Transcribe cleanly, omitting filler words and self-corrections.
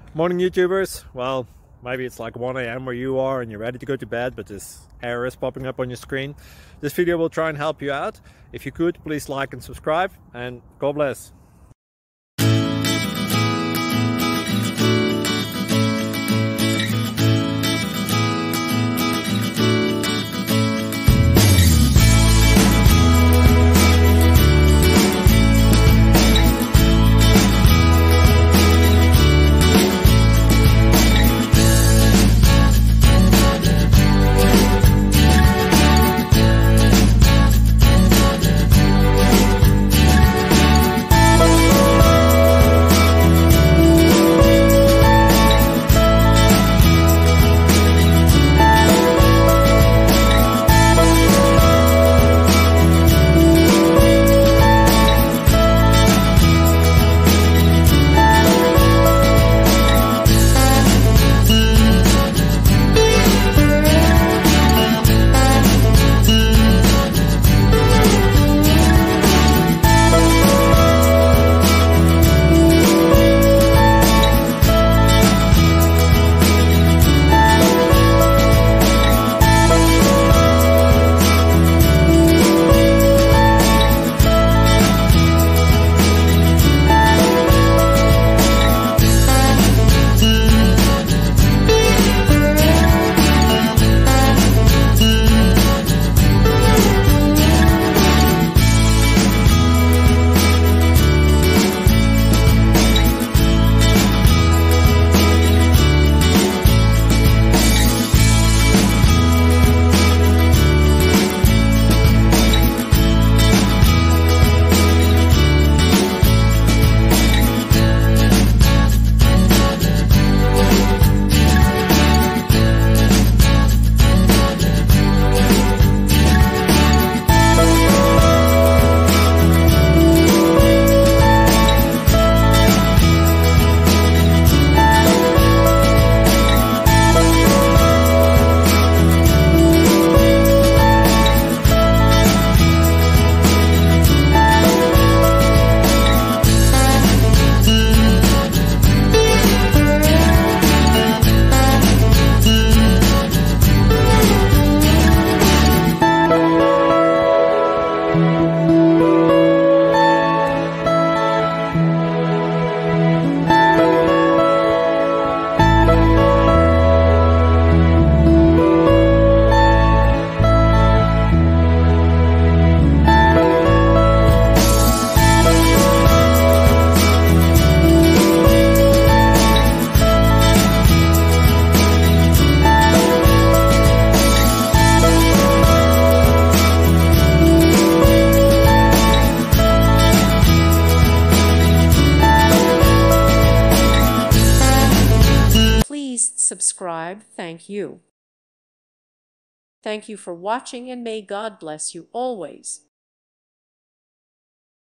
Morning YouTubers. Well, maybe it's like 1 a.m. where you are and you're ready to go to bed, but this error is popping up on your screen. This video will try and help you out. If you could, please like and subscribe, and God bless. Subscribe. Thank you. Thank you for watching, and may God bless you always.